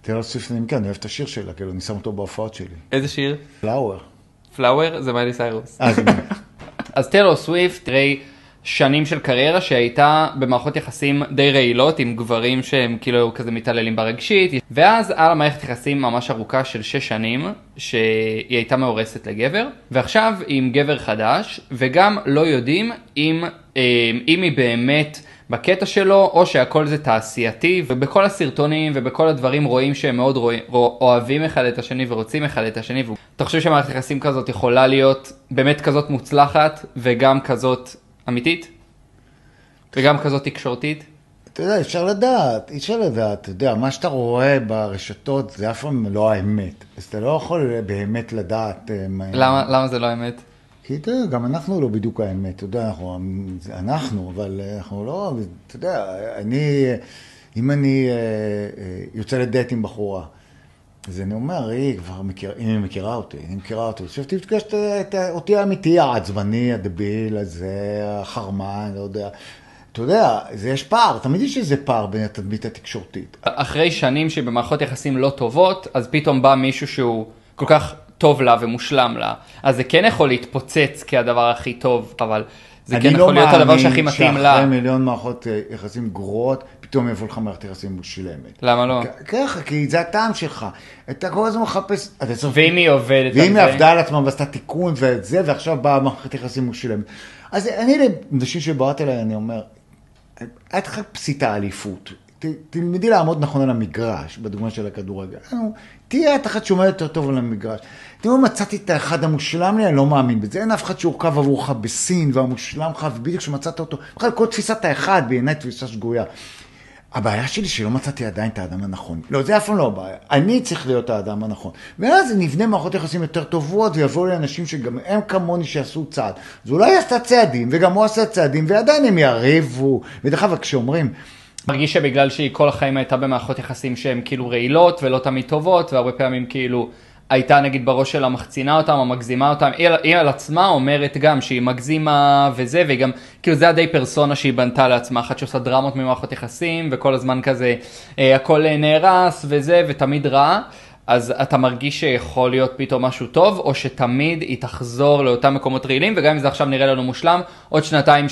טיילור סוויפט, כן, אני אוהב את השיר שלה, כאילו, אני שם אותו בהופעות שלי. איזה שיר? פלאואר. פלאואר? זה מיילי סיירוס. זה אז טיילור סוויפט, תראי שנים של קריירה שהייתה במערכות יחסים די רעילות עם גברים שהם כאילו כזה מתעללים ברגשית, ואז על המערכת יחסים ממש ארוכה של 6 שנים שהיא הייתה מאורסת לגבר, ועכשיו היא עם גבר חדש, וגם לא יודעים אם היא באמת בקטע שלו או שהכל זה תעשייתי, ובכל הסרטונים ובכל הדברים רואים שהם מאוד אוהבים אחד את השני ורוצים אחד את השני. אתה חושב שמערכת יחסים כזאת יכולה להיות באמת כזאת מוצלחת וגם כזאת אמיתית? וגם כזאת תקשורתית? אתה יודע, אפשר לדעת, אתה יודע, מה שאתה רואה ברשתות זה אף פעם לא האמת. אז אתה לא יכול באמת לדעת. למה זה לא האמת? כי אתה יודע, גם אנחנו לא בדיוק האמת, אתה יודע, אנחנו, אבל אנחנו לא, אתה יודע, אם אני יוצא לדייט עם בחורה, אז אני אומר, היא כבר מכירה, אם היא מכירה אותי, עכשיו תפגש אותי האמיתי, העצבני, הדביל הזה, החרמן, לא יודע. אתה יודע, יש פער, תמיד יש איזה פער בין התדמית התקשורתית. אחרי שנים שבמערכות יחסים לא טובות, אז פתאום בא מישהו שהוא כל כך טוב לה ומושלם לה. אז זה כן יכול להתפוצץ כהדבר הכי טוב, אבל זה כן יכול להיות הדבר שהכי מתאים לה. אני לא מאמין שאחרי מיליון מערכות יחסים גרועות, פתאום יבוא לך מערכת יחסים מושלמת. למה לא? ככה, כי זה הטעם שלך. אתה כל הזמן מחפש... ואם היא עובדת על זה? ואם היא עבדה על עצמה ועשתה תיקון ואת זה, ועכשיו באה מערכת יחסים מושלמת. אז אני לאנשים שבאת אליי, אני אומר, את חפשי את האליפות. תלמדי לעמוד נכון על המגרש, בדוגמה של הכדורגל. תהיה את אחת שעומדת יותר טוב על המגרש. תראו, מצאתי את האחד המושלם לי, אני לא מאמין בזה. אין אף אחד שהורכב עבורך בסין, והמושלם לך, ובדיוק שמצאת אותו. בכלל, כל תפיסת האחד, בעיניי תפיסה שגויה. הבעיה שלי שלא מצאתי עדיין את האדם הנכון. לא, זה אף פעם לא הבעיה. אני צריך להיות האדם הנכון. ואז נבנה מערכות יחסים יותר טובות, ויבואו לאנשים שגם הם כמוני שעשו צעד. אז אולי עשתה צעדים, וגם הוא עשה צעדים, ועדיין הם יריבו. ודרך אגב, כשאומרים, מרגיש שבגלל שהיא כל החיים הייתה במערכות יחסים שהן כאילו רעילות ולא תמיד טובות, והרבה פעמים כאילו הייתה נגיד בראש שלה מחצינה אותם או מגזימה אותם, היא על עצמה אומרת גם שהיא מגזימה וזה, והיא גם, כאילו זה הדי פרסונה שהיא בנתה לעצמה, אחת שעושה דרמות ממערכות יחסים, וכל הזמן כזה הכל נהרס וזה, ותמיד רע. אז אתה מרגיש שיכול להיות פתאום משהו טוב, או שתמיד היא תחזור לאותם מקומות רעילים, וגם אם זה עכשיו נראה לנו מושלם, עוד 2-3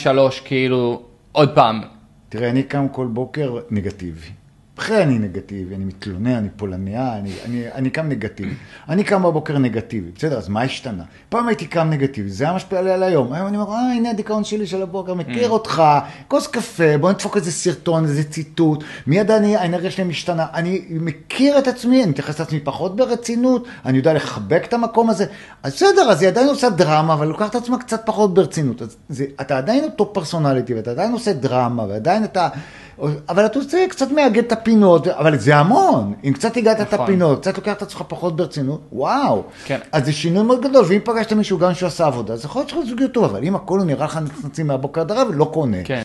כאילו עוד פעם. תראה, אני קם כל בוקר נגטיבי. אחרי אני נגטיבי, אני מתלונן, אני פולניה, אני קם נגטיבי. אני קם בבוקר נגטיבי, בסדר, אז מה השתנה? פעם הייתי קם נגטיבי, זה היה משפיע עלי על היום. היום אני אומר, הנה הדיכאון שלי של הבוקר, מכיר אותך, כוס קפה, בוא נדפוק איזה סרטון, איזה ציטוט, מיד האנרגיה שלי משתנה. אני מכיר את עצמי, אני מתייחס את עצמי פחות ברצינות, אני יודע לחבק את המקום הזה. אז בסדר, אז היא עדיין עושה דרמה, אבל לוקח את עצמה קצת פחות ברצינות. אז אתה עדיין אותו פרסונליטי, ואתה עדיין עושה דרמה, ועדיין אתה... אבל אתה עושה קצת מאגד את הפינות, אבל זה המון. אם קצת הגעת את הפינות, קצת לוקח את עצמך פחות ברצינות, וואו. כן. אז זה שינוי מאוד גדול, ואם פגשת מישהו גם שהוא עשה עבודה, אז יכול להיות שלך זוגיות טוב, אבל אם הכל הוא נראה לך נצנצים מהבוקר עד הרב, לא קונה. כן.